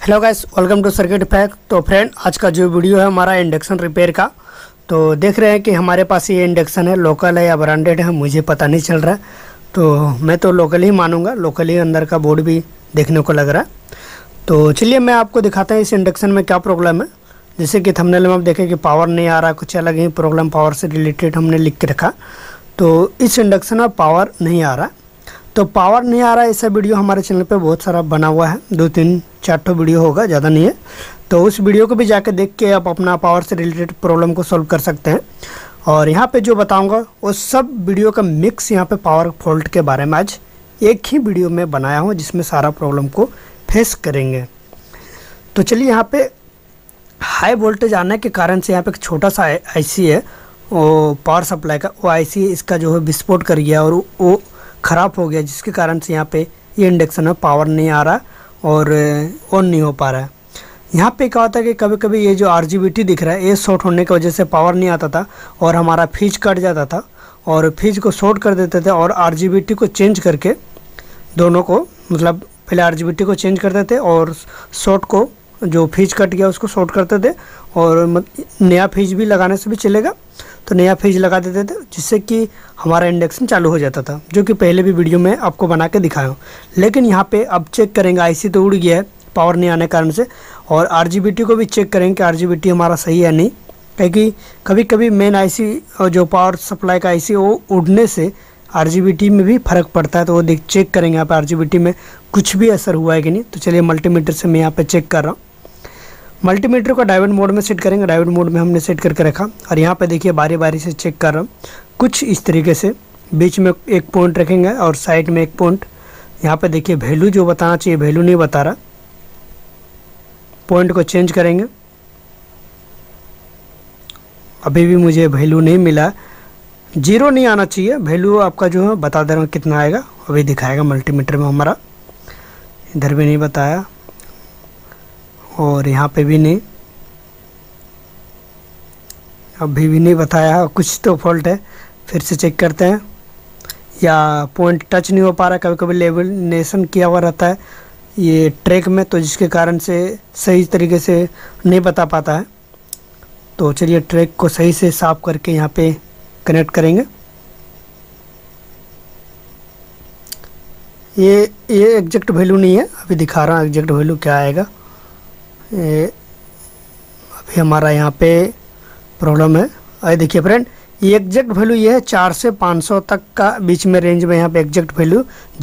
Hello guys, welcome to circuit fact. तो friend, आज का जो वीडियो है हमारा इंडक्शन रिपेयर का। तो देख रहे हैं कि हमारे पास ये इंडक्शन है, लोकल है या ब्रांडेड है मुझे पता नहीं चल रहा है। तो मैं तो लोकल ही मानूंगा, लोकल ही अंदर का बोर्ड भी देखने को लग रहा है। तो चलिए मैं आपको दिखाता हूँ इस इंडक्शन में क्या प्रॉब्लम है। जैसे कि थंबनेल में आप देखें कि पावर नहीं आ रहा, कुछ अलग ही प्रॉब्लम पावर से रिलेटेड हमने लिख के रखा। तो इस इंडक्शन में पावर नहीं आ रहा। तो पावर नहीं आ रहा है, ऐसा वीडियो हमारे चैनल पे बहुत सारा बना हुआ है, 2-3-4 वीडियो होगा, ज़्यादा नहीं है। तो उस वीडियो को भी जाकर देख के आप अपना पावर से रिलेटेड प्रॉब्लम को सॉल्व कर सकते हैं। और यहाँ पे जो बताऊंगा वो सब वीडियो का मिक्स यहाँ पे पावर फॉल्ट के बारे में आज एक ही वीडियो में बनाया हूँ, जिसमें सारा प्रॉब्लम को फेस करेंगे। तो चलिए, यहाँ पे हाई वोल्टेज आने के कारण से यहाँ पे एक छोटा सा आईसी है, वो पावर सप्लाई का, वो आईसी इसका जो है विस्फोट कर गया और वो ख़राब हो गया, जिसके कारण से यहाँ पे ये इंडक्शन में पावर नहीं आ रहा और ऑन नहीं हो पा रहा है। यहाँ पे क्या होता है कि कभी कभी ये जो RGBT दिख रहा है, ये शॉर्ट होने की वजह से पावर नहीं आता था और हमारा फ्यूज कट जाता था और फ्यूज को शॉर्ट कर देते थे और RGBT को चेंज करके दोनों को, मतलब पहले RGBT को चेंज करते थे और शॉर्ट को, जो फ्यूज कट गया उसको शॉर्ट करते थे और नया फ्यूज भी लगाने से भी चलेगा, तो नया फ्यूज लगा देते थे, जिससे कि हमारा इंडक्शन चालू हो जाता था, जो कि पहले भी वीडियो में आपको बना के दिखाया हूँ। लेकिन यहाँ पे अब चेक करेंगे, आईसी तो उड़ गया है पावर नहीं आने के कारण से, और RGBT को भी चेक करेंगे कि RGBT हमारा सही है नहीं, क्योंकि कभी कभी मेन आईसी और जो पावर सप्लाई का आईसी वो उड़ने से RGBT में भी फ़र्क पड़ता है। तो वो चेक करेंगे यहाँ पर RGBT में कुछ भी असर हुआ है कि नहीं। तो चलिए, मल्टीमीटर से मैं यहाँ पर चेक कर रहा हूँ। मल्टीमीटर को डायोड मोड में सेट करेंगे, डायोड मोड में हमने सेट करके रखा और यहाँ पे देखिए बारी बारी से चेक कर रहा हूँ कुछ इस तरीके से। बीच में एक पॉइंट रखेंगे और साइड में एक पॉइंट। यहाँ पे देखिए वैल्यू जो बताना चाहिए वैल्यू नहीं बता रहा, पॉइंट को चेंज करेंगे, अभी भी मुझे वैल्यू नहीं मिला, 0 नहीं आना चाहिए। वैल्यू आपका जो है बता दे रहा हूँ कितना आएगा, अभी दिखाएगा मल्टीमीटर में हमारा, इधर भी नहीं बताया और यहाँ पे भी नहीं, अभी भी नहीं बताया, कुछ तो फॉल्ट है। फिर से चेक करते हैं, या पॉइंट टच नहीं हो पा रहा, कभी कभी लेमिनेशन किया हुआ रहता है ये ट्रैक में, तो जिसके कारण से सही तरीके से नहीं बता पाता है। तो चलिए ट्रैक को सही से साफ करके यहाँ पे कनेक्ट करेंगे। ये एग्जैक्ट वैल्यू नहीं है, अभी दिखा रहा हूँ एग्जैक्ट वैल्यू क्या आएगा। अभी हमारा यहाँ पे प्रॉब्लम है। अरे देखिए फ्रेंड, ये एग्जैक्ट वैल्यू ये है 4 से 500 तक का बीच में रेंज में यहाँ पे एग्जैक्ट वैल्यू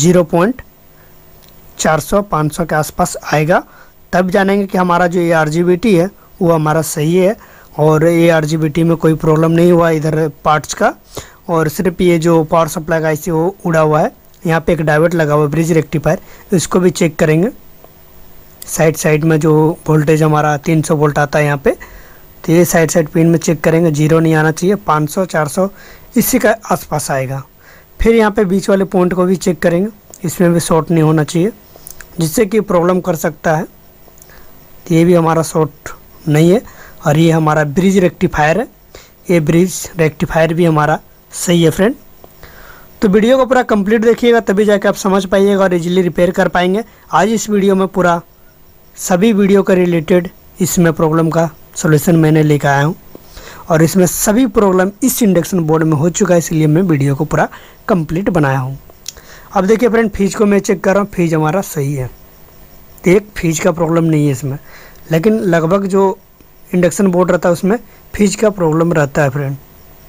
0.400-500 के आसपास आएगा। तब जानेंगे कि हमारा जो ये RGBT है वो हमारा सही है और ये RGBT में कोई प्रॉब्लम नहीं हुआ इधर पार्ट्स का, और सिर्फ ये जो पावर सप्लाई का आईसी वो उड़ा हुआ है। यहाँ पे एक डायोड लगा हुआ है ब्रिज रेक्टिफायर, इसको भी चेक करेंगे। साइड में जो वोल्टेज हमारा 300 वोल्ट आता है यहाँ पे, तो ये साइड पिन में चेक करेंगे, 0 नहीं आना चाहिए, 500-400 इसी का आसपास आएगा। फिर यहाँ पे बीच वाले पॉइंट को भी चेक करेंगे, इसमें भी शॉर्ट नहीं होना चाहिए, जिससे कि प्रॉब्लम कर सकता है। तो ये भी हमारा शॉर्ट नहीं है और ये हमारा ब्रिज रेक्टिफायर है, ये ब्रिज रेक्टिफायर भी हमारा सही है फ्रेंड। तो वीडियो को पूरा कंप्लीट देखिएगा, तभी जाके आप समझ पाइएगा और इजीली रिपेयर कर पाएंगे। आज इस वीडियो में पूरा सभी वीडियो का रिलेटेड इसमें प्रॉब्लम का सॉल्यूशन मैंने लेकर आया हूँ और इसमें सभी प्रॉब्लम इस इंडक्शन बोर्ड में हो चुका है, इसलिए मैं वीडियो को पूरा कंप्लीट बनाया हूँ। अब देखिए फ्रेंड, फ्यूज को मैं चेक कर रहा हूँ, फ्यूज हमारा सही है, एक फ्यूज का प्रॉब्लम नहीं है इसमें, लेकिन लगभग जो इंडक्शन बोर्ड रहता है उसमें फ्यूज का प्रॉब्लम रहता है फ्रेंड।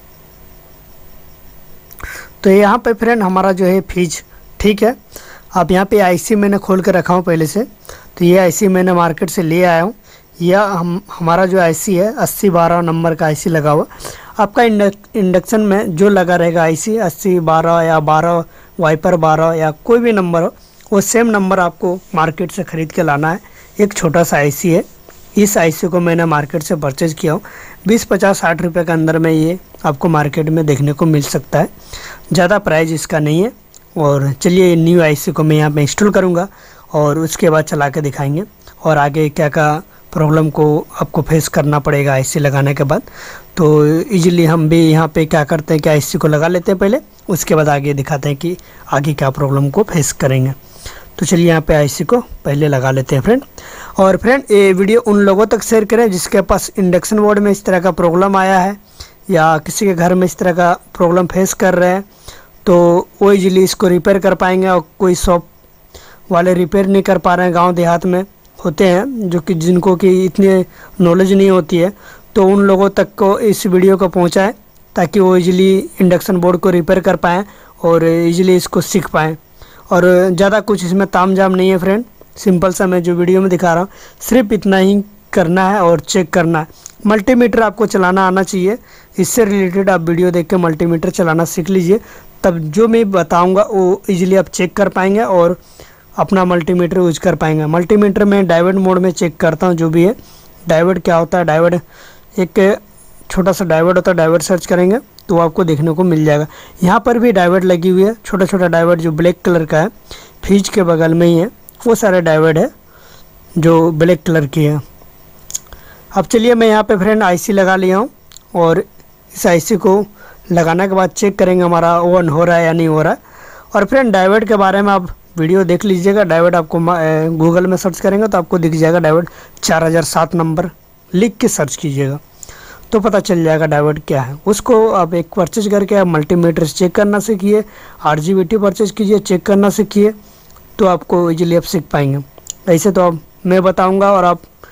तो यहाँ पे फ्रेंड हमारा जो है फ्यूज ठीक है। अब यहाँ पे आईसी मैंने खोल के रखा हूँ पहले से, तो ये आईसी मैंने मार्केट से ले आया हूँ। यह हमारा जो आईसी है 8012 नंबर का आईसी लगा हुआ। आपका इंडक्शन में जो लगा रहेगा आईसी 8012 या 12 वाइपर 12 या कोई भी नंबर हो, वो सेम नंबर आपको मार्केट से ख़रीद के लाना है। एक छोटा सा आईसी है, इस आईसी को मैंने मार्केट से परचेज़ किया हूँ, 20-50-60 रुपये के अंदर में ये आपको मार्केट में देखने को मिल सकता है, ज़्यादा प्राइस इसका नहीं है। और चलिए न्यू आईसी को मैं यहाँ पे इंस्टॉल करूँगा और उसके बाद चला के दिखाएंगे और आगे क्या क्या प्रॉब्लम को आपको फेस करना पड़ेगा आईसी लगाने के बाद। तो इजीली हम भी यहाँ पे क्या करते हैं कि आईसी को लगा लेते हैं पहले, उसके बाद आगे दिखाते हैं कि आगे क्या प्रॉब्लम को फेस करेंगे। तो चलिए यहाँ पे आईसी को पहले लगा लेते हैं फ्रेंड। और फ्रेंड ये वीडियो उन लोगों तक शेयर करें जिसके पास इंडक्शन बोर्ड में इस तरह का प्रॉब्लम आया है या किसी के घर में इस तरह का प्रॉब्लम फेस कर रहे हैं, तो वो इजीली इसको रिपेयर कर पाएंगे। और कोई शॉप वाले रिपेयर नहीं कर पा रहे हैं, गांव देहात में होते हैं जो कि जिनको कि इतनी नॉलेज नहीं होती है, तो उन लोगों तक को इस वीडियो को पहुंचाएं ताकि वो इजीली इंडक्शन बोर्ड को रिपेयर कर पाएँ और इजीली इसको सीख पाएँ। और ज़्यादा कुछ इसमें तामझाम नहीं है फ्रेंड, सिंपल सा मैं जो वीडियो में दिखा रहा हूँ सिर्फ इतना ही करना है और चेक करना है। मल्टीमीटर आपको चलाना आना चाहिए, इससे रिलेटेड आप वीडियो देख के मल्टीमीटर चलाना सीख लीजिए, तब जो मैं बताऊंगा वो इजीली आप चेक कर पाएंगे और अपना मल्टीमीटर यूज कर पाएंगे। मल्टीमीटर में डायोड मोड में चेक करता हूँ जो भी है। डायोड क्या होता है, डायोड एक छोटा सा डायोड होता है, डायोड सर्च करेंगे तो आपको देखने को मिल जाएगा। यहाँ पर भी डायोड लगी हुई है, छोटा छोटा डायोड जो ब्लैक कलर का है, फ्यूज के बगल में ही है, वो सारे डायोड है जो ब्लैक कलर की है। अब चलिए मैं यहाँ पे फ्रेंड आईसी लगा लिया हूँ और इस आईसी को लगाने के बाद चेक करेंगे हमारा ऑन हो रहा है या नहीं हो रहा है। और फ्रेंड डायोड के बारे में आप वीडियो देख लीजिएगा, डायोड आपको गूगल में सर्च करेंगे तो आपको दिख जाएगा डायोड 4007 नंबर लिख के सर्च कीजिएगा तो पता चल जाएगा डायोड क्या है। उसको आप एक परचेज करके आप मल्टीमीटर से चेक करना सीखिए, RGBT परचेज कीजिए, चेक करना सीखिए, तो आपको इजीली आप सीख पाएंगे। ऐसे तो अब मैं बताऊंगा और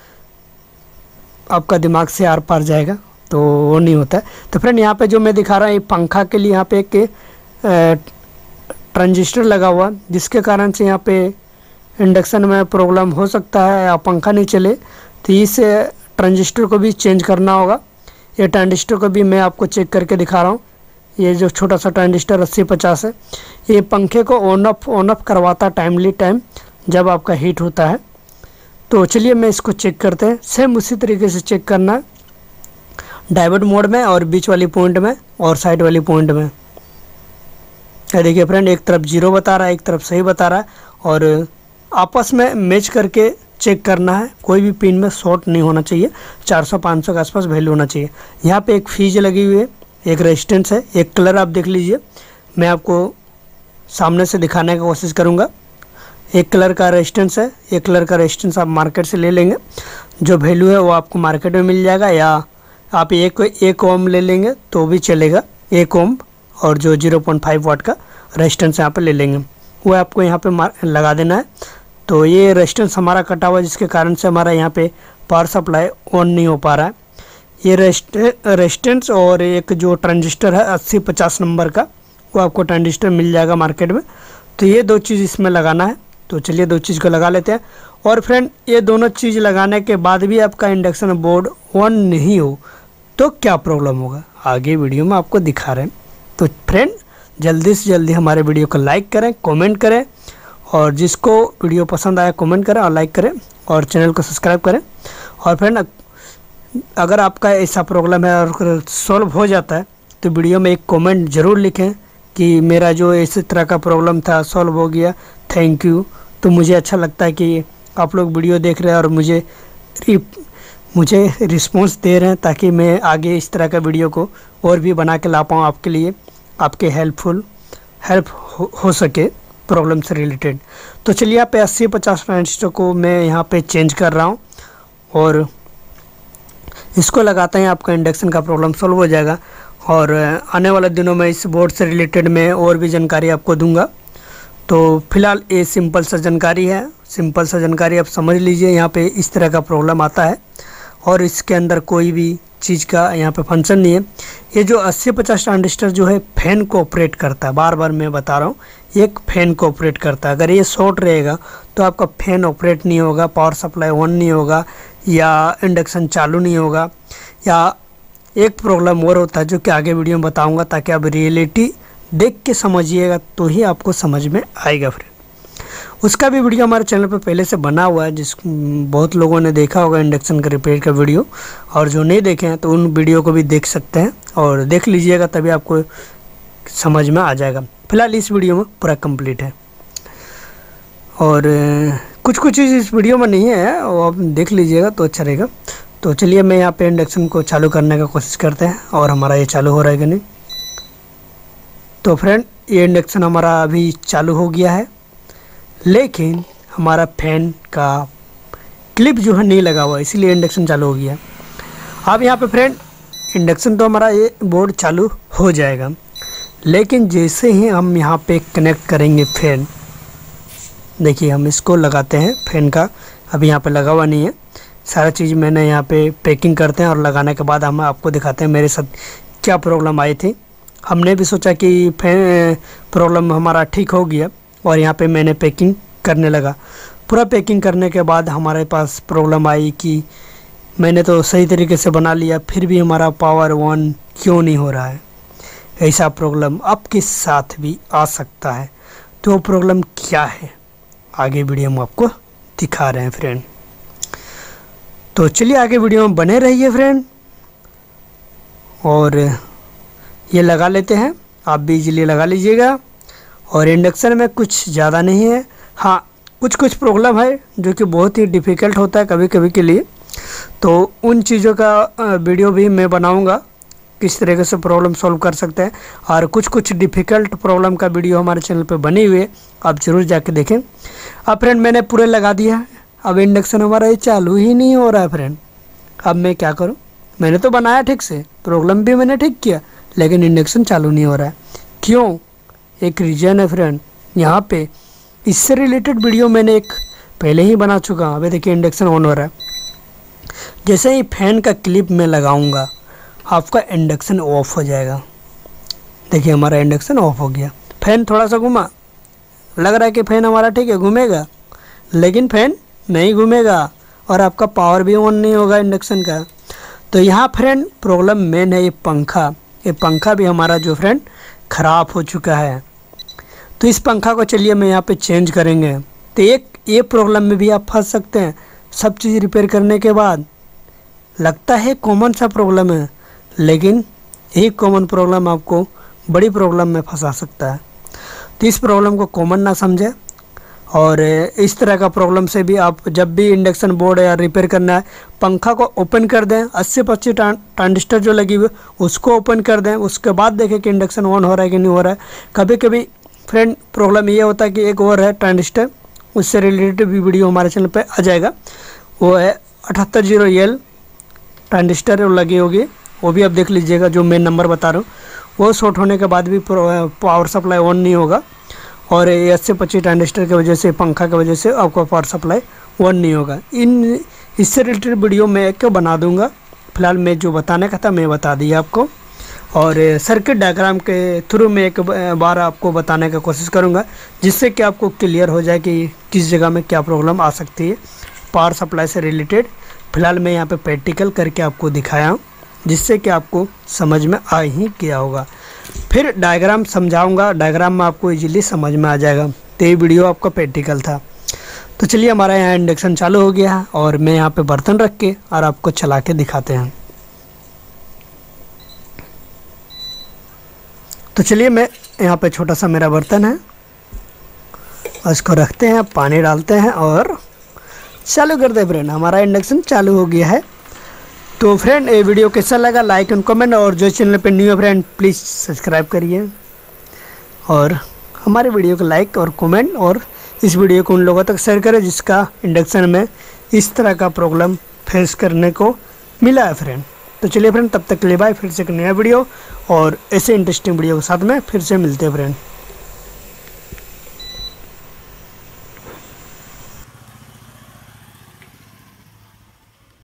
आपका दिमाग से आर पार जाएगा, तो वो नहीं होता है। तो फ्रेंड यहाँ पे जो मैं दिखा रहा हूँ, ये पंखा के लिए यहाँ पे एक ट्रांजिस्टर लगा हुआ, जिसके कारण से यहाँ पे इंडक्शन में प्रॉब्लम हो सकता है या पंखा नहीं चले, तो इस ट्रांजिस्टर को भी चेंज करना होगा। ये ट्रांजिस्टर को भी मैं आपको चेक करके दिखा रहा हूँ। ये जो छोटा सा ट्रांजिस्टर 8050 है, ये पंखे को ऑन ऑफ करवाता टाइमली टाइम जब आपका हीट होता है। तो चलिए मैं इसको चेक करते हैं। सेम उसी तरीके से चेक करना है, डायोड मोड में और बीच वाली पॉइंट में और साइड वाली पॉइंट में। देखिए फ्रेंड, एक तरफ 0 बता रहा है, एक तरफ सही बता रहा है, और आपस में मैच करके चेक करना है। कोई भी पिन में शॉर्ट नहीं होना चाहिए, 400-500 के आसपास वैल्यू होना चाहिए। यहाँ पे एक फ्यूज लगी हुई है, एक रेजिस्टेंस है, एक कलर आप देख लीजिए, मैं आपको सामने से दिखाने की कोशिश करूँगा। एक कलर का रेजिस्टेंस है, एक कलर का रेजिस्टेंस आप मार्केट से ले लेंगे, जो वैल्यू है वो आपको मार्केट में मिल जाएगा, या आप एक ओम ले लेंगे तो भी चलेगा, 1 ओम, और जो 0.5 वाट का रेजिस्टेंस यहाँ पे ले लेंगे, वो आपको यहाँ पे लगा देना है। तो ये रेजिस्टेंस हमारा कटा हुआ है, जिसके कारण से हमारा यहाँ पे पावर सप्लाई ऑन नहीं हो पा रहा है। ये रेजिस्टेंस और एक जो ट्रांजिस्टर है 8050 नंबर का, वो आपको ट्रांजिस्टर मिल जाएगा मार्केट में। तो ये 2 चीज़ इसमें लगाना है, तो चलिए 2 चीज़ को लगा लेते हैं। और फ्रेंड, ये दोनों चीज़ लगाने के बाद भी आपका इंडक्शन बोर्ड ऑन नहीं हो तो क्या प्रॉब्लम होगा, आगे वीडियो में आपको दिखा रहे हैं। तो फ्रेंड, जल्दी से जल्दी हमारे वीडियो को लाइक करें, कमेंट करें, और जिसको वीडियो पसंद आया कमेंट करें और लाइक करें, और चैनल को सब्सक्राइब करें। और फ्रेंड, अगर आपका ऐसा प्रॉब्लम है और सॉल्व हो जाता है तो वीडियो में एक कमेंट ज़रूर लिखें कि मेरा जो इस तरह का प्रॉब्लम था सॉल्व हो गया, थैंक यू। तो मुझे अच्छा लगता है कि आप लोग वीडियो देख रहे हैं और मुझे रिस्पॉन्स दे रहे हैं, ताकि मैं आगे इस तरह का वीडियो को और भी बना के ला पाऊँ आपके लिए, आपके हेल्प हो सके प्रॉब्लम से रिलेटेड। तो चलिए यहाँ पे 8050 ट्रांजिस्टर को मैं यहाँ पे चेंज कर रहा हूँ और इसको लगाते हैं, आपका इंडक्शन का प्रॉब्लम सॉल्व हो जाएगा। और आने वाले दिनों में इस बोर्ड से रिलेटेड मैं और भी जानकारी आपको दूंगा। तो फिलहाल ये सिंपल सा जानकारी है, सिंपल सा जानकारी आप समझ लीजिए। यहाँ पे इस तरह का प्रॉब्लम आता है और इसके अंदर कोई भी चीज़ का यहाँ पे फंक्शन नहीं है। ये जो 8050 ट्रांजिस्टर जो है फैन को ऑपरेट करता है, बार बार मैं बता रहा हूँ, एक फैन को ऑपरेट करता है। अगर ये शॉर्ट रहेगा तो आपका फैन ऑपरेट नहीं होगा, पावर सप्लाई ऑन नहीं होगा, या इंडक्शन चालू नहीं होगा, या एक प्रॉब्लम और होता है जो कि आगे वीडियो में बताऊंगा, ताकि आप रियलिटी देख के समझिएगा तो ही आपको समझ में आएगा फ्रेंड। उसका भी वीडियो हमारे चैनल पर पहले से बना हुआ है, जिस बहुत लोगों ने देखा होगा इंडक्शन का रिपेयर का वीडियो, और जो नहीं देखे हैं तो उन वीडियो को भी देख सकते हैं और देख लीजिएगा, तभी आपको समझ में आ जाएगा। फिलहाल इस वीडियो में पूरा कंप्लीट है और कुछ चीज़ इस वीडियो में नहीं है, वो आप देख लीजिएगा तो अच्छा रहेगा। तो चलिए मैं यहाँ पे इंडक्शन को चालू करने का कोशिश करते हैं और हमारा ये चालू हो रहा है कि नहीं। तो फ्रेंड, ये इंडक्शन हमारा अभी चालू हो गया है, लेकिन हमारा फैन का क्लिप जो है नहीं लगा हुआ, इसीलिए इंडक्शन चालू हो गया। अब यहाँ पे फ्रेंड इंडक्शन तो हमारा ये बोर्ड चालू हो जाएगा, लेकिन जैसे ही हम यहाँ पे कनेक्ट करेंगे फैन, देखिए हम इसको लगाते हैं, फैन का अभी यहाँ पे लगा हुआ नहीं है, सारा चीज़ मैंने यहाँ पे पैकिंग करते हैं और लगाने के बाद हम आपको दिखाते हैं मेरे साथ क्या प्रॉब्लम आई थी। हमने भी सोचा कि फैन प्रॉब्लम हमारा ठीक हो गया और यहाँ पे मैंने पैकिंग करने लगा। पूरा पैकिंग करने के बाद हमारे पास प्रॉब्लम आई कि मैंने तो सही तरीके से बना लिया, फिर भी हमारा पावर ऑन क्यों नहीं हो रहा है। ऐसा प्रॉब्लम आपके साथ भी आ सकता है। तो प्रॉब्लम क्या है आगे वीडियो में आपको दिखा रहे हैं फ्रेंड। तो चलिए आगे वीडियो में बने रहिए फ्रेंड। और ये लगा लेते हैं, आप भी इजीली लगा लीजिएगा। और इंडक्शन में कुछ ज़्यादा नहीं है, हाँ कुछ प्रॉब्लम है जो कि बहुत ही डिफ़िकल्ट होता है कभी कभी के लिए। तो उन चीज़ों का वीडियो भी मैं बनाऊंगा, किस तरीके से प्रॉब्लम सॉल्व कर सकते हैं। और कुछ डिफ़िकल्ट प्रॉब्लम का वीडियो हमारे चैनल पे बनी हुई है, आप ज़रूर जाके देखें। अब फ्रेंड मैंने पूरे लगा दिया है, अब इंडक्शन हमारा ये चालू ही नहीं हो रहा है फ्रेंड। अब मैं क्या करूं? मैंने तो बनाया ठीक से, प्रॉब्लम भी मैंने ठीक किया, लेकिन इंडक्शन चालू नहीं हो रहा है। क्यों? एक रीज़न है फ्रेंड। यहाँ पे इससे रिलेटेड वीडियो मैंने एक पहले ही बना चुका हूँ। अभी देखिए इंडक्शन ऑन हो रहा है, जैसे ही फैन का क्लिप में लगाऊंगा आपका इंडक्शन ऑफ हो जाएगा। देखिए हमारा इंडक्शन ऑफ हो गया। फैन थोड़ा सा घुमा, लग रहा है कि फ़ैन हमारा ठीक है घूमेगा, लेकिन फ़ैन नहीं घूमेगा और आपका पावर भी ऑन नहीं होगा इंडक्शन का। तो यहाँ फ्रेंड प्रॉब्लम मेन है ये पंखा भी हमारा जो फ्रेंड ख़राब हो चुका है। तो इस पंखा को चलिए मैं यहाँ पे चेंज करेंगे। तो एक ये प्रॉब्लम में भी आप फंस सकते हैं। सब चीज़ रिपेयर करने के बाद लगता है कॉमन सा प्रॉब्लम है, लेकिन एक कॉमन प्रॉब्लम आपको बड़ी प्रॉब्लम में फंसा सकता है। तो इस प्रॉब्लम को कॉमन ना समझें, और इस तरह का प्रॉब्लम से भी आप जब भी इंडक्शन बोर्ड या रिपेयर करना है, पंखा को ओपन कर दें, 80-25 ट्रांजिस्टर जो लगी हुई उसको ओपन कर दें, उसके बाद देखें कि इंडक्शन ऑन हो रहा है कि नहीं हो रहा है। कभी कभी फ्रेंड प्रॉब्लम ये होता है कि एक और है ट्रांजिस्टर, उससे रिलेटेड भी वीडियो हमारे चैनल पे आ जाएगा। वो है 7801 ट्रांजिस्टर लगी होगी, वो भी आप देख लीजिएगा। जो मेन नंबर बता रहा हूँ वो शॉर्ट होने के बाद भी पावर सप्लाई ऑन नहीं होगा, और 80-25 ट्रांजिस्टर की वजह से, पंखा की वजह से आपको पावर सप्लाई ऑन नहीं होगा। इससे रिलेटेड वीडियो मैं एक बना दूंगा। फिलहाल मैं जो बताने का था मैं बता दिया आपको, और सर्किट डायग्राम के थ्रू मैं एक बार आपको बताने का कोशिश करूंगा, जिससे कि आपको क्लियर हो जाए कि किस जगह में क्या प्रॉब्लम आ सकती है पावर सप्लाई से रिलेटेड। फिलहाल मैं यहाँ पे प्रैक्टिकल करके आपको दिखाया हूँ, जिससे कि आपको समझ में आ ही गया होगा। फिर डायग्राम समझाऊंगा, डायग्राम में आपको इजीली समझ में आ जाएगा। तो ये वीडियो आपका प्रैक्टिकल था। तो चलिए हमारा यहाँ इंडक्शन चालू हो गया है, और मैं यहाँ पे बर्तन रख के और आपको चला के दिखाते हैं। तो चलिए मैं यहाँ पे छोटा सा मेरा बर्तन है, इसको रखते हैं, पानी डालते हैं और चालू करते हैं फ्रेंड। हमारा इंडक्शन चालू हो गया है। तो फ्रेंड ये वीडियो कैसा लगा लाइक एंड कमेंट, और जो चैनल पे न्यू है फ्रेंड प्लीज़ सब्सक्राइब करिए, और हमारे वीडियो को लाइक और कमेंट, और इस वीडियो को उन लोगों तक शेयर करें जिसका इंडक्शन में इस तरह का प्रॉब्लम फेस करने को मिला है फ्रेंड। तो चलिए फ्रेंड तब तक के लिए बाय, फिर से एक नया वीडियो और ऐसे इंटरेस्टिंग वीडियो के साथ में फिर से मिलते हैं फ्रेंड।